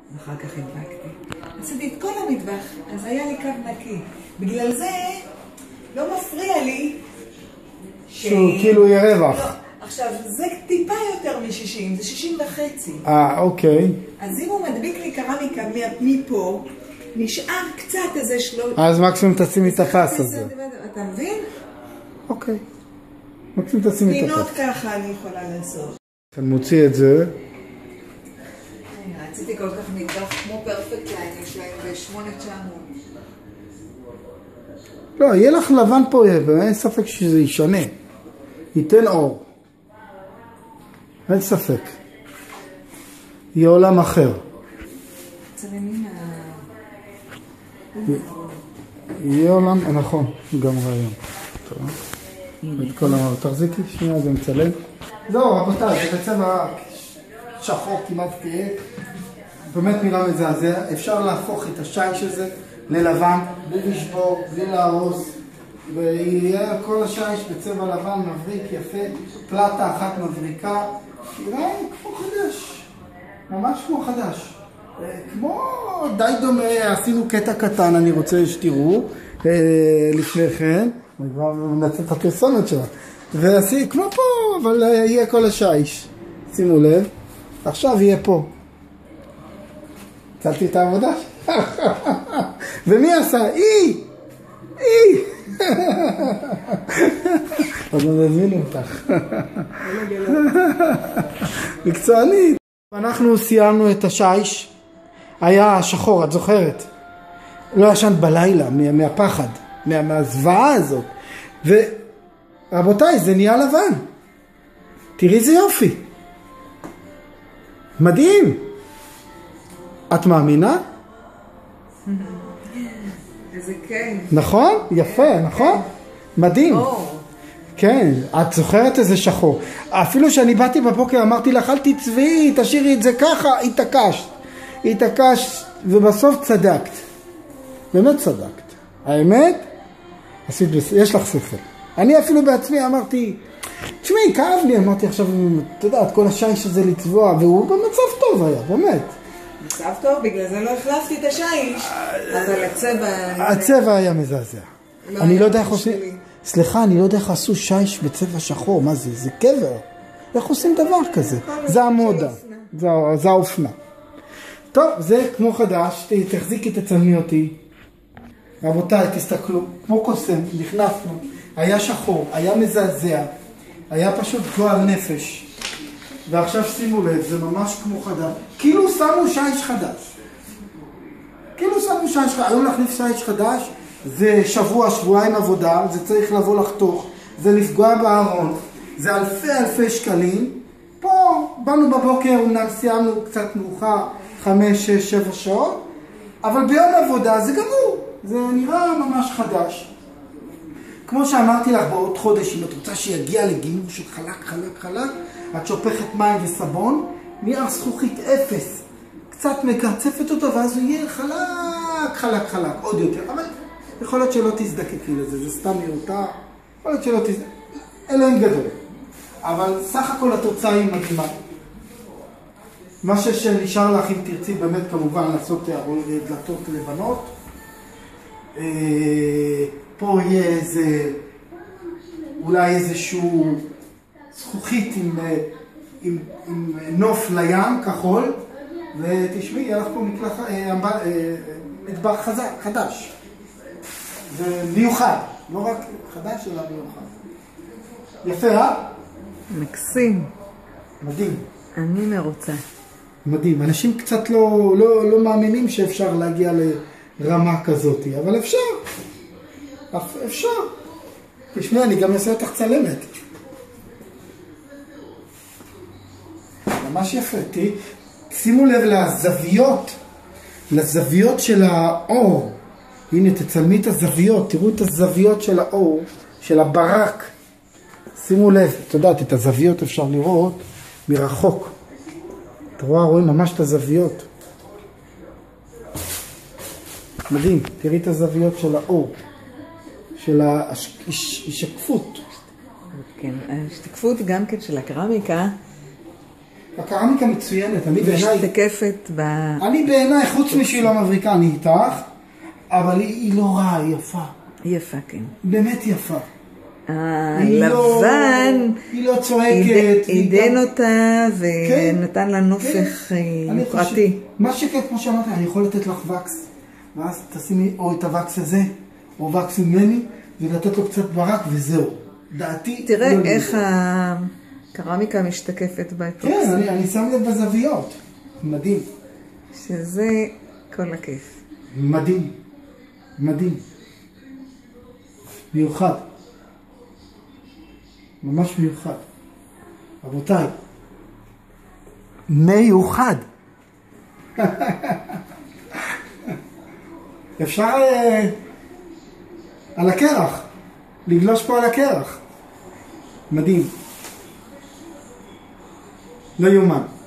אחר כך הדבקתי. עשיתי את כל המטבח, אז היה לי קו נקי. בגלל זה לא מפריע לי שהוא כאילו יהיה רווח. לא. עכשיו, זה טיפה יותר מ-60, זה 60.5. אוקיי. אז אם הוא מדביק לי קרמיקה מפה, נשאר קצת איזה שלוש... אז מקסימום תשימי את הפס הזה. אתה מבין? אוקיי. מקסימום תשימי את הפס. פינות ככה אני יכולה לעשות. אני מוציא את זה. רציתי כל כך מטבח כמו פרפקט ליין, יש להם ב-8,900. לא, יהיה לך לבן פה, אין ספק שזה ישנה. ייתן אור. אין ספק. יהיה עולם אחר. צלמים יהיה עולם, נכון, גם רעיון. את כל המעבר, תחזיקי, שנייה, זה מצלם. זהו, רבותיי, זה בצבע שחור כמעט כהה. באמת נראה מזעזע. אפשר להפוך את השיש הזה ללבן, בלי לשבור, בלי להרוס. ויהיה כל השיש בצבע לבן, מבריק, יפה. פלטה אחת מבריקה. נראה כמו חדש. ממש כמו חדש. כמו די דומה, עשינו קטע קטן, אני רוצה שתראו, לפני כן. אני כבר מנצל את הפרסומת שלה. ועשי כמו פה, אבל יהיה כל השיש. שימו לב. עכשיו יהיה פה. הצלתי את העבודה. ומי עשה? היא! אז אני מזמין אותך. מקצוענית. אנחנו סיימנו את השיש. היה שחור, את זוכרת? לא ישנת בלילה, מהפחד, מהזוועה הזאת. ורבותיי, זה נהיה לבן. תראי איזה יופי. מדהים. את מאמינה? איזה כן. נכון? יפה, נכון? מדהים. כן, את זוכרת איזה שחור. אפילו שאני באתי בבוקר, אמרתי לך, אל תצבעי, תשאירי את זה ככה, התעקשת, ובסוף צדקת. באמת צדקת. האמת? יש לך ספר. אני אפילו בעצמי אמרתי, תשמעי, כאב לי, אמרתי עכשיו, אתה יודע, כל השיש הזה לצבוע, והוא במצב טוב היה, באמת. מצב טוב, בגלל זה לא החלפתי את השיש, אבל הצבע היה מזעזע. אני לא יודע איך עושים, סליחה, אני לא יודע איך עשו שיש בצבע שחור, מה זה? זה קבר. איך עושים דבר כזה? זה המודה, זה האופנה. טוב, זה כמו חדש, תחזיקי, תצלמי אותי. רבותיי, תסתכלו, כמו קוסם, נכנסנו, היה שחור, היה מזעזע, היה פשוט גועל נפש. ועכשיו שימו לב, זה ממש כמו חדש. כאילו שמו שיש חדש. היום להחליף שיש חדש, זה שבוע, שבועיים עבודה, זה צריך לבוא לחתוך, זה לפגוע בארון, זה אלפי שקלים. פה באנו בבוקר, אומנם סיימנו קצת מאוחר, 5, 6, 7 שעות, אבל ביום עבודה זה גמור, זה נראה ממש חדש. כמו שאמרתי לך, בעוד חודש, אם את רוצה שיגיע לגימור של חלק, את שופכת מים וסבון, נייר זכוכית 0, קצת מקרצפת אותו, ואז הוא יהיה חלק, עוד יותר. אבל יכול להיות שלא תזדקקי לזה, זה סתם מיותר, יכול להיות שלא תזדקקי, אלוהים גדול. אבל סך הכל התוצאה היא מדהימה. מה שנשאר לך, אם תרצי באמת כמובן לעשות דלתות לבנות, פה יהיה איזה, אולי איזשהו זכוכית עם נוף לים, כחול, ותשמעי, יהיה לך פה מטבח חדש. זה מיוחד, לא רק חדש, אלא מיוחד. יפה, מקסים. מדהים. אני מרוצה. מדהים. אנשים קצת לא מאמינים שאפשר להגיע לרמה כזאת, אבל אפשר. אפשר. תשמע, אני גם אעשה אותך צלמת. ממש יפה. שימו לב לזוויות של האור. הנה, תצלמי את הזוויות. תראו את הזוויות של האור, של הברק. שימו לב, את יודעת, את הזוויות אפשר לראות מרחוק. את רואים ממש את הזוויות. מדהים, תראי את הזוויות של האור, של ההשתקפות. כן, ההשתקפות גם כן של הקרמיקה, הקרמיקה מצוינת, אני בעיניי... משתקפת ב... אני בעיניי, חוץ משהיא לא מבריקה, אני איתך, אבל היא לא רעה, היא יפה. יפה, כן. באמת יפה. לבן, היא לא צועקת. עידן אותה ונתן לה נופך פרטי. מה שכן, כמו שאמרת, אני יכול לתת לך וקס, ואז תשימי או את הווקס הזה, או וקס ממני, ולתת לו קצת ברק וזהו. דעתי... תראה איך הקרמיקה משתקפת באפוקסי. כן, אני שם לב בזוויות. מדהים. שזה כל הכיף. מדהים. מדהים. מיוחד. ממש מיוחד. רבותיי. מיוחד. אפשר על הקרח. לגלוש פה על הקרח. מדהים. לא יומן.